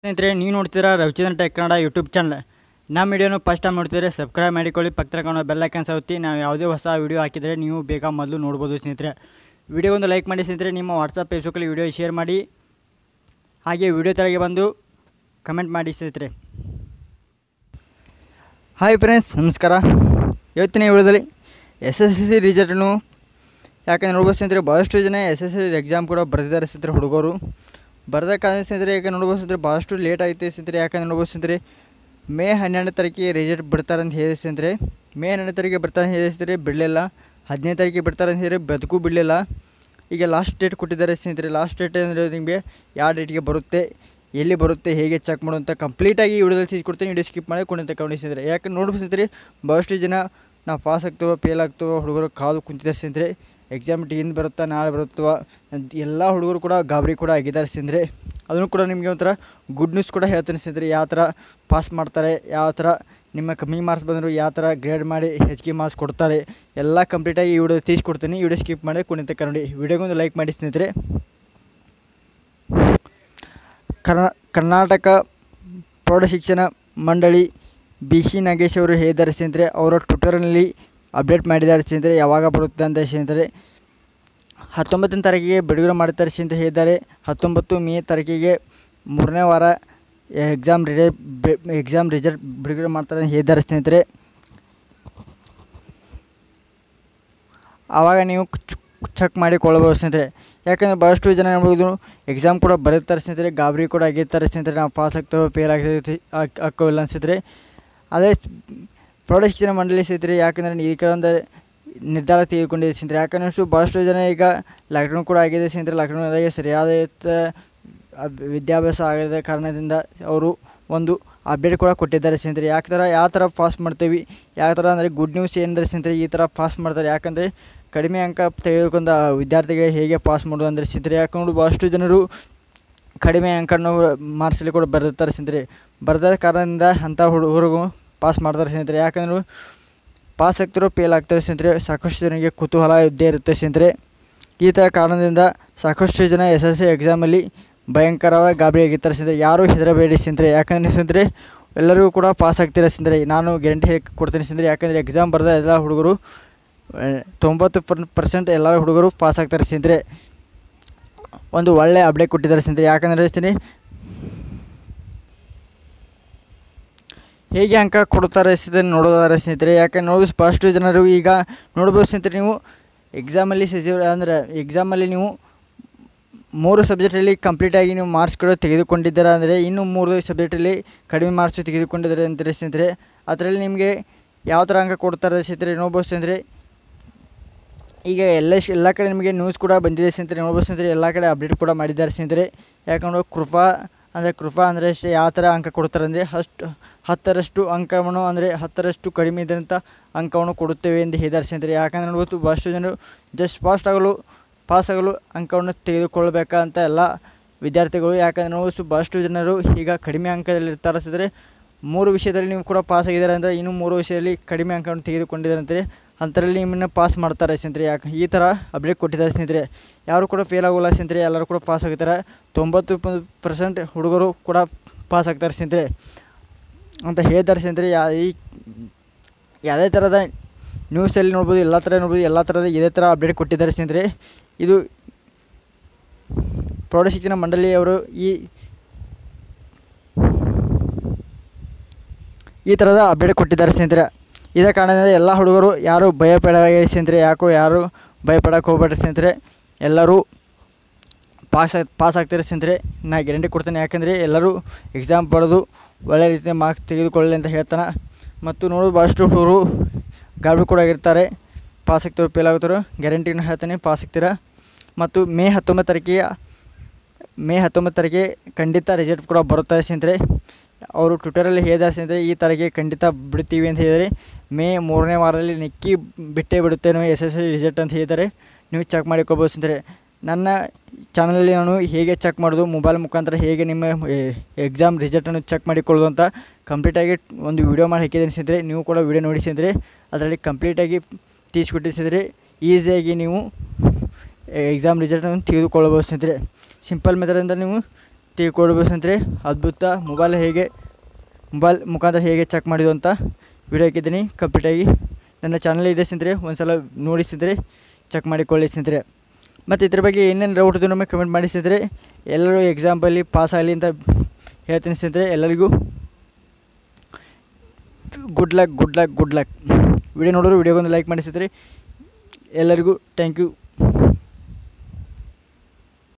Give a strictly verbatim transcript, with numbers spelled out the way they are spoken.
ಸ್ನೇಹಿತರೆ, ನೀವು ನೋಡ್ತೀರಾ Ravichandran tech Kannada YouTube channel. ನಮ್ಮ ವಿಡಿಯೋನು ಫಸ್ಟ್ ಟೈಮ್ ನೋಡ್ತಿದ್ರೆ ಸಬ್ಸ್ಕ್ರೈಬ್ ಮಾಡಿಕೊಳ್ಳಿ, ಪಕ್ಕದ ಕಾಣೋ ಬೆಲ್ ಐಕಾನ್ ಒತ್ತಿ. ನಾವು ಯಾವುದೇ ಹೊಸ ವಿಡಿಯೋ ಹಾಕಿದರೆ ನೀವು ಬೇಗ ಮೊದಲು ನೋಡ್ಬೋದು. ಸ್ನೇಹಿತರೆ, ವಿಡಿಯೋ ಒಂದು ಲೈಕ್ ಮಾಡಿ. ಸ್ನೇಹಿತರೆ, ನಿಮ್ಮ ವಾಟ್ಸಪ್ ಫೇಸ್ಬುಕ್ಕಲ್ಲಿ ವಿಡಿಯೋ ಶೇರ್ ಮಾಡಿ, ಹಾಗೆ ವಿಡಿಯೋ ತೆಳಗೆ ಬಂದು ಕಮೆಂಟ್ ಮಾಡಿ. ಸ್ನೇಹಿತರೆ, ಹಾಯ್ ಫ್ರೆಂಡ್ಸ್, ನಮಸ್ಕಾರ. ಇವತ್ತಿನ ವಿಡಿಯೋದಲ್ಲಿ ಎಸ್ ಎಸ್ ಎಲ್ ಸಿ ರಿಸಲ್ಟನ್ನು ಯಾಕಂದರೆ ನೋಡ್ಬೋದು ಸ್ನೇಹಿತರೆ, ಭಾಳಷ್ಟು ಜನ S S L C exam ಕೂಡ ಬರೆದಿದ್ದಾರೆ ಸ್ನೇಹಿತರೆ. ಹುಡುಗರು ಬರೆದಕ್ಕಾದ ಸ್ನೇಹಿತರೆ, ಯಾಕೆ ನೋಡ್ಬೋದು ಸ್ನೇಹಿತರೆ, ಭಾಳಷ್ಟು ಲೇಟ್ ಆಗಿದೆ ಸ್ನೇಹಿತರೆ. ಯಾಕಂದರೆ ನೋಡ್ಬೋದು ಸ್ನೇಹಿತರೆ, ಮೇ ಹನ್ನೆರಡನೇ ತಾರೀಕಿಗೆ ರಿಸಲ್ಟ್ ಬಿಡ್ತಾರೆ ಅಂತ ಹೇಳಿ ಸ್ನೇಹಿತರೆ. ಮೇ ಹನ್ನೆರಡನೇ ತಾರೀಕಿಗೆ ಬರ್ತಾರೆ ಅಂತ ಹೇಳಿ ಸ್ನೇಹಿತರೆ, ಬಿಡಲಿಲ್ಲ. ಹದಿನೈದು ತಾರೀಕಿಗೆ ಬಿಡ್ತಾರೆ ಅಂತ ಹೇಳಿ ಬದುಕು ಬಿಡಲಿಲ್ಲ. ಈಗ ಲಾಸ್ಟ್ ಡೇಟ್ ಕೊಟ್ಟಿದ್ದಾರೆ ಸ್ನೇಹಿತರೆ. ಲಾಸ್ಟ್ ಡೇಟ್ ಅಂದರೆ ನಿಮಗೆ ಯಾವ ಡೇಟಿಗೆ ಬರುತ್ತೆ, ಎಲ್ಲಿ ಬರುತ್ತೆ, ಹೇಗೆ ಚೆಕ್ ಮಾಡುವಂಥ ಕಂಪ್ಲೀಟಾಗಿ ವಿಡಿಯೋದಲ್ಲಿ ತಿಳಿಸಿ ಕೊಡ್ತೀನಿ. ವಿಡಿಯೋ ಸ್ಕಿಪ್ ಮಾಡಿ ಕೊಂಡು ತಗೊಂಡು ಸ್ನೇಹಿತರೆ. ಯಾಕೆ ನೋಡ್ಬೋದು ಸ್ನೇಹಿತರೆ, ಭಾಳಷ್ಟು ಜನ ನಾವು ಪಾಸ್ ಆಗ್ತೀವೋ ಫೇಲ್ ಆಗ್ತೀವೋ ಹುಡುಗರು ಕಾದು ಕುಂತಿದ್ದಾರೆ ಸ್ನೇಹಿತರೆ. ಎಕ್ಸಾಮ್ ಹಿಂದೆ ಬರುತ್ತಾ ನಾಳೆ ಬರುತ್ತವ ಎಲ್ಲ ಹುಡುಗರು ಕೂಡ ಗಾಬರಿ ಕೂಡ ಆಗಿದ್ದಾರೆ ಸ್ನೇಹಿತರೆ. ಅದನ್ನು ಕೂಡ ನಿಮಗೆ ಒಂಥರ ಗುಡ್ ನ್ಯೂಸ್ ಕೂಡ ಹೇಳ್ತೀನಿ ಸ್ನೇಹಿತರೆ. ಯಾವ ಥರ ಪಾಸ್ ಮಾಡ್ತಾರೆ, ಯಾವ ಥರ ನಿಮ್ಮ ಕಮ್ಮಿ ಮಾರ್ಕ್ಸ್ ಬಂದರು ಯಾವ ಥರ ಗ್ರೇಡ್ ಮಾಡಿ ಹೆಚ್ಚಿಗೆ ಮಾರ್ಕ್ಸ್ ಕೊಡ್ತಾರೆ, ಎಲ್ಲ ಕಂಪ್ಲೀಟಾಗಿ ಈ ವಿಡಿಯೋ ತಿಳಿಸ್ಕೊಡ್ತೀನಿ. ವಿಡಿಯೋ ಸ್ಕಿಪ್ ಮಾಡಿ ಕುಣಿತ ಕನ್ನಡಿ. ವಿಡಿಯೋಗೊಂದು ಲೈಕ್ ಮಾಡಿ ಸ್ನೇಹಿತರೆ. ಕರ್ನಾ ಕರ್ನಾಟಕ ಪ್ರೌಢಶಿಕ್ಷಣ ಮಂಡಳಿ ಬಿ ಸಿ ನಾಗೇಶ್ ಅವರು ಹೇಳಿದ್ದಾರೆ ಸ್ನೇಹಿತರೆ. ಅವರ ಟ್ವಿಟರ್ನಲ್ಲಿ ಅಪ್ಡೇಟ್ ಮಾಡಿದ್ದಾರೆ ಸ್ನೇಹಿತರೆ, ಯಾವಾಗ ಬರುತ್ತೆ ಅಂತ ಸ್ನೇಹಿತರೆ. ಹತ್ತೊಂಬತ್ತನೇ ತಾರೀಕಿಗೆ ಬಿಡುಗಡೆ ಮಾಡ್ತಾರೆ ಸ್ನೇಹಿತರೆ ಹೇಳಿದ್ದಾರೆ. ಹತ್ತೊಂಬತ್ತು ಮೇ ತಾರೀಕಿಗೆ ಮೂರನೇ ವಾರ ಎಕ್ಸಾಮ್ ರಿಸಲ್ಟ್ ಎಕ್ಸಾಮ್ ರಿಸಲ್ಟ್ ಬಿಡುಗಡೆ ಮಾಡ್ತಾರೆ ಅಂತ ಹೇಳಿದ್ದಾರೆ ಸ್ನೇಹಿತರೆ. ಆವಾಗ ನೀವು ಚೆಕ್ ಮಾಡಿಕೊಳ್ಳಬಹುದು ಸ್ನೇಹಿತರೆ. ಯಾಕಂದರೆ ಭಾಳಷ್ಟು ಜನ ನೋಡ್ಬೋದು ಎಕ್ಸಾಮ್ ಕೂಡ ಬರೀತಾರೆ ಸ್ನೇಹಿತರೆ, ಗಾಬರಿ ಕೂಡ ಆಗಿರ್ತಾರೆ ಸ್ನೇಹಿತರೆ. ನಾವು ಪಾಸ್ ಆಗ್ತೇವೆ ಫೇಲ್ ಆಗ್ತೈತಿ ಹಾಕೋಲ್ಲ ಅನ್ಸಿದ್ರೆ. ಅದೇ ಪ್ರೌಢಶಿಕ್ಷಣ ಮಂಡಳಿ ಸ್ನೇಹಿತರೆ, ಯಾಕಂದರೆ ಈ ಕೆಲವೊಂದು ನಿರ್ಧಾರ ತೆಗೆದುಕೊಂಡಿದೆ ಸ್ನೇಹಿತರೆ. ಯಾಕಂದರೆ ಅಷ್ಟು ಭಾಳಷ್ಟು ಜನ ಈಗ ಲಾಕ್ಡೌನ್ ಕೂಡ ಆಗಿದೆ ಸ್ನೇಹಿತರೆ. ಲಾಕ್ಡೌನ್ದಾಗೆ ಸರಿಯಾದ ವಿದ್ಯಾಭ್ಯಾಸ ಆಗದ ಕಾರಣದಿಂದ ಅವರು ಒಂದು ಅಪ್ಡೇಟ್ ಕೂಡ ಕೊಟ್ಟಿದ್ದಾರೆ ಸ್ನೇಹಿತರೆ. ಯಾವ ಥರ ಯಾವ ಥರ ಪಾಸ್ ಮಾಡ್ತೀವಿ, ಯಾವ ಥರ ಅಂದರೆ ಗುಡ್ ನ್ಯೂಸ್ ಏನಂದರೆ ಸ್ನೇಹಿತರೆ, ಈ ಥರ ಪಾಸ್ ಮಾಡ್ತಾರೆ. ಯಾಕಂದರೆ ಕಡಿಮೆ ಅಂಕ ತೆಗೆದುಕೊಂಡ ವಿದ್ಯಾರ್ಥಿಗಳಿಗೆ ಹೇಗೆ ಪಾಸ್ ಮಾಡೋದು ಅಂದರೆ ಸ್ನೇಹಿತರೆ. ಯಾಕಂದ್ರೆ ಭಾಳಷ್ಟು ಜನರು ಕಡಿಮೆ ಅಂಕನ್ನು ಮಾರ್ಕ್ಸಲ್ಲಿ ಕೂಡ ಬರೆದಿರ್ತಾರೆ ಸ್ನೇಹಿತರೆ. ಬರೆದ ಕಾರಣದಿಂದ ಅಂಥ ಹುಡುಗರಿಗೂ ಪಾಸ್ ಮಾಡ್ತಾರೆ ಸ್ನೇಹಿತರೆ. ಯಾಕಂದ್ರೆ ಪಾಸ್ ಆಗ್ತಿರೋ ಫೇಲ್ ಆಗ್ತಾರೆ ಸ್ನೇಹಿತರೆ. ಸಾಕಷ್ಟು ಜನರಿಗೆ ಕುತೂಹಲ ಇದ್ದೇ ಇರುತ್ತೆ ಸ್ನೇಹಿತರೆ. ಈ ಥರ ಕಾರಣದಿಂದ ಸಾಕಷ್ಟು ಜನ ಎಸ್ ಎಸ್ ಸಿ ಎಕ್ಸಾಮಲ್ಲಿ ಭಯಂಕರವಾಗಿ ಗಾಬರಿ ಆಗಿರ್ತಾರೆ ಸ್ನೇಹಿತರೆ. ಯಾರೂ ಹೆದರಬೇಡಿ ಸ್ನೇಹಿತರೆ. ಯಾಕಂದರೆ ಸ್ನೇಹಿತರೆ, ಎಲ್ಲರಿಗೂ ಕೂಡ ಪಾಸ್ ಆಗ್ತಿರೋ ಸ್ನೇಹಿತರೆ. ನಾನು ಗ್ಯಾರಂಟಿ ಹೇಗೆ ಕೊಡ್ತೀನಿ ಸ್ನೇಹಿತರೆ. ಯಾಕಂದರೆ ಎಕ್ಸಾಮ್ ಬರೆದ ಎಲ್ಲ ಹುಡುಗರು ತೊಂಬತ್ತು ಪರ್ಸೆಂಟ್ ಎಲ್ಲ ಹುಡುಗರು ಪಾಸ್ ಆಗ್ತಾರೆ ಸ್ನೇಹಿತರೆ. ಒಂದು ಒಳ್ಳೆ ಅಪ್ಡೇಟ್ ಕೊಟ್ಟಿದ್ದಾರೆ ಸ್ನೇಹಿತರೆ. ಯಾಕಂದರೆ ಹೇಳ್ತೀನಿ, ಹೇಗೆ ಅಂಕ ಕೊಡ್ತಾರೆ ಸ್ನೇಹಿತರೆ ನೋಡೋದಾರೆ ಸ್ನೇಹಿತರೆ. ಯಾಕಂದ್ರೆ ನೋಡಿ ಫಸ್ಟು ಜನರು ಈಗ ನೋಡ್ಬೋದು ಸ್ನೇಹಿತರೆ, ನೀವು ಎಕ್ಸಾಮಲ್ಲಿ ಸಚಿವ ಅಂದರೆ ಎಕ್ಸಾಮಲ್ಲಿ ನೀವು ಮೂರು ಸಬ್ಜೆಕ್ಟಲ್ಲಿ ಕಂಪ್ಲೀಟಾಗಿ ನೀವು ಮಾರ್ಕ್ಸ್ಗಳು ತೆಗೆದುಕೊಂಡಿದ್ದಾರೆ ಅಂದರೆ ಇನ್ನು ಮೂರು ಸಬ್ಜೆಕ್ಟಲ್ಲಿ ಕಡಿಮೆ ಮಾರ್ಕ್ಸ್ ತೆಗೆದುಕೊಂಡಿದ್ದಾರೆ ಅಂತಾರೆ ಸ್ನೇಹಿತರೆ. ಅದರಲ್ಲಿ ನಿಮಗೆ ಯಾವ ಥರ ಅಂಕ ಕೊಡ್ತಾರೆ ಸ್ನೇಹಿತರೆ ನೋಡ್ಬೋದು ಸ್ನೇಹಿತರೆ. ಈಗ ಎಲ್ಲ ಎಲ್ಲ ಕಡೆ ನಿಮಗೆ ನ್ಯೂಸ್ ಕೂಡ ಬಂದಿದೆ ಸ್ನೇಹಿತರೆ. ನೋಡ್ಬೋದು ಸ್ನೇಹಿತರೆ, ಎಲ್ಲ ಕಡೆ ಅಪ್ಡೇಟ್ ಕೂಡ ಮಾಡಿದ್ದಾರೆ ಸ್ನೇಹಿತರೆ. ಯಾಕಂದ್ರೆ ಕೃಪಾ ಅಂದರೆ ಕೃಪಾ ಅಂದರೆ ಅಷ್ಟೇ ಯಾವ ಥರ ಅಂಕ ಕೊಡ್ತಾರೆ ಅಂದರೆ ಅಷ್ಟು ಹತ್ತರಷ್ಟು ಅಂಕವನ್ನು ಅಂದರೆ ಹತ್ತರಷ್ಟು ಕಡಿಮೆ ಇದ್ದಂಥ ಅಂಕವನ್ನು ಕೊಡುತ್ತೇವೆ ಎಂದು ಹೇಳಿದ್ದಾರೆ ಸ್ನೇಹಿತರೆ. ಯಾಕಂದರೆ ನೋಡ್ಬೋದು ಭಾಳಷ್ಟು ಜನರು ಜಸ್ಟ್ ಪಾಸ್ಟ್ ಆಗಲು ಪಾಸ್ ಆಗಲು ಅಂಕವನ್ನು ತೆಗೆದುಕೊಳ್ಬೇಕಂತ ಎಲ್ಲ ವಿದ್ಯಾರ್ಥಿಗಳು. ಯಾಕಂದರೆ ನೋಡ್ಬೋದು ಭಾಳಷ್ಟು ಜನರು ಈಗ ಕಡಿಮೆ ಅಂಕದಲ್ಲಿ ಇರ್ತಾರೆ ಸ್ನೇಹಿತರೆ. ಮೂರು ವಿಷಯದಲ್ಲಿ ನೀವು ಕೂಡ ಪಾಸ್ ಆಗಿದ್ದಾರೆ ಅಂದರೆ ಇನ್ನೂ ಮೂರು ವಿಷಯದಲ್ಲಿ ಕಡಿಮೆ ಅಂಕವನ್ನು ತೆಗೆದುಕೊಂಡಿದ್ದಾರೆ ಅಂತಾರೆ. ಅಂಥರಲ್ಲಿ ನಿಮ್ಮನ್ನು ಪಾಸ್ ಮಾಡ್ತಾರೆ ಸ್ನೇಹಿತರೆ. ಯಾಕೆ ಈ ಥರ ಅಪ್ಡೇಟ್ ಕೊಟ್ಟಿದ್ದಾರೆ ಸ್ನೇಹಿತರೆ. ಯಾರು ಕೂಡ ಫೇಲ್ ಆಗೋಲ್ಲ ಸ್ನೇಹಿತರೆ, ಎಲ್ಲರೂ ಕೂಡ ಪಾಸ್ ಆಗ್ತಾರೆ. ತೊಂಬತ್ತು ಪರ್ಸೆಂಟ್ ಹುಡುಗರು ಕೂಡ ಪಾಸ್ ಆಗ್ತಾರೆ ಸ್ನೇಹಿತರೆ ಅಂತ ಹೇಳ್ತಾರೆ ಸ್ನೇಹಿತರೆ. ಯಾ ಈ ಯಾವುದೇ ಥರದ ನ್ಯೂಸಲ್ಲಿ ನೋಡ್ಬೋದು, ಎಲ್ಲ ಥರ ನೋಡ್ಬೋದು, ಎಲ್ಲ ಥರದ ಇದೇ ಥರ ಅಪ್ಡೇಟ್ ಕೊಟ್ಟಿದ್ದಾರೆ ಸ್ನೇಹಿತರೆ. ಇದು ಪ್ರೌಢಶಿಕ್ಷಣ ಮಂಡಳಿಯವರು ಈ ಈ ಥರದ ಅಪ್ಡೇಟ್ ಕೊಟ್ಟಿದ್ದಾರೆ ಸ್ನೇಹಿತರೆ. ಇದೇ ಕಾರಣದಿಂದ ಎಲ್ಲ ಹುಡುಗರು ಯಾರು ಭಯಪಡೋಕೆ ಸ್ನೇಹಿತರೆ. ಯಾಕೋ ಯಾರು ಭಯಪಡೋಕೆ ಹೋಗ್ಬೇಡ್ರಿ ಸ್ನೇಹಿತರೆ. ಎಲ್ಲರೂ ಪಾಸ್ ಪಾಸ್ ಆಗ್ತಾರೆ ಸ್ನೇಹಿತರೆ. ನಾ ಗ್ಯಾರಂಟಿ ಕೊಡ್ತೇನೆ. ಯಾಕಂದರೆ ಎಲ್ಲರೂ ಎಕ್ಸಾಮ್ ಬರೆದು ಒಳ್ಳೆ ರೀತಿಯ ಮಾರ್ಕ್ಸ್ ತೆಗೆದುಕೊಳ್ಳಿ ಅಂತ ಹೇಳ್ತಾನೆ. ಮತ್ತು ನೋಡೋದು ಭಾಳಷ್ಟು ಹುಡುಗರು ಗಾಬರಿ ಕೂಡ ಆಗಿರ್ತಾರೆ. ಪಾಸ್ ಆಗ್ತಿರೋ ಫೇಲ್ ಆಗ್ತಾರೋ ಗ್ಯಾರಂಟಿನ ಹೇಳ್ತಾನೆ, ಪಾಸ್ ಆಗ್ತೀರಾ. ಮತ್ತು ಮೇ ಹತ್ತೊಂಬತ್ತು ತಾರೀಕಿಗೆ ಮೇ ಹತ್ತೊಂಬತ್ತು ತಾರೀಕಿಗೆ ಖಂಡಿತ ರಿಸಲ್ಟ್ ಕೂಡ ಬರುತ್ತದೆ ಸ್ನೇಹಿತರೆ. ಅವರು ಟ್ವಿಟರಲ್ಲಿ ಹೇಳಿದ್ದಾರೆ ಸ್ನೇಹಿತರೆ, ಈ ತಾರೀಕಿಗೆ ಖಂಡಿತ ಬಿಡ್ತೀವಿ ಅಂತ ಹೇಳಿದರೆ ಮೇ ಮೂರನೇ ವಾರದಲ್ಲಿ ನೆಕ್ಕಿ ಬಿಟ್ಟೇ ಬಿಡುತ್ತೆ ನಾವು S S L C result ಅಂತ ಹೇಳಿದ್ದಾರೆ. ನೀವು ಚೆಕ್ ಮಾಡಿಕೊಳ್ಬೋದು ಸ್ನೇಹಿತರೆ. ನನ್ನ ಚಾನಲಲ್ಲಿ ನಾನು ಹೇಗೆ ಚೆಕ್ ಮಾಡೋದು, ಮೊಬೈಲ್ ಮುಖಾಂತರ ಹೇಗೆ ನಿಮ್ಮ ಎಕ್ಸಾಮ್ ರಿಸಲ್ಟನ್ನು ಚೆಕ್ ಮಾಡಿಕೊಳ್ಳೋದು ಅಂತ ಕಂಪ್ಲೀಟಾಗಿ ಒಂದು ವೀಡಿಯೋ ಮಾಡಿ ಹಾಕಿದ್ದೀನಿ ಸ್ನೇಹಿತರೆ. ನೀವು ಕೂಡ ವೀಡಿಯೋ ನೋಡಿ ಸ್ನೇಹಿತರೆ. ಅದರಲ್ಲಿ ಕಂಪ್ಲೀಟಾಗಿ ತಿಳಿಸ್ಕೊಟ್ಟಿಸಿದರೆ ಈಸಿಯಾಗಿ ನೀವು ಎಕ್ಸಾಮ್ ರಿಸಲ್ಟನ್ನು ತೆಗೆದುಕೊಳ್ಳಬಹುದು ಸ್ನೇಹಿತರೆ. ಸಿಂಪಲ್ ಮೆಥಡಿಂದ ನೀವು ತಿಳ್ಕೊಳ್ಬೋದು ಸ್ನೇಹಿತರೆ. ಅದ್ಭುತ ಮೊಬೈಲ್ ಹೇಗೆ ಮೊಬೈಲ್ ಮುಖಾಂತರ ಹೇಗೆ ಚೆಕ್ ಮಾಡಿದ್ದು ಅಂತ ವಿಡಿಯೋ ಹಾಕಿದ್ದೀನಿ ಕಂಪ್ಲೀಟಾಗಿ. ನನ್ನ ಚಾನಲ್ ಇದೆ ಸ್ನೇಹಿತರೆ, ಒಂದು ಸಲ ನೋಡಿ ಸ್ನೇಹಿತರೆ, ಚೆಕ್ ಮಾಡಿಕೊಳ್ಳಿ ಸ್ನೇಹಿತರೆ. ಮತ್ತು ಇದ್ರ ಬಗ್ಗೆ ಏನೇನು ಡೌಟ್ ಇದ್ದು ನಮಗೆ ಕಮೆಂಟ್ ಮಾಡಿ ಸ್ನೇಹಿತರೆ. ಎಲ್ಲರೂ ಎಕ್ಸಾಂಪಲ್ಲಿ ಪಾಸ್ ಆಗಲಿ ಅಂತ ಹೇಳ್ತೀನಿ ಸ್ನೇಹಿತರೆ. ಎಲ್ಲರಿಗೂ good luck good luck good luck. Video ನೋಡೋರು ವಿಡಿಯೋಗೊಂದು ಲೈಕ್ ಮಾಡಿ ಸ್ನೇಹಿತರೆ. ಎಲ್ಲರಿಗೂ ಥ್ಯಾಂಕ್ ಯು.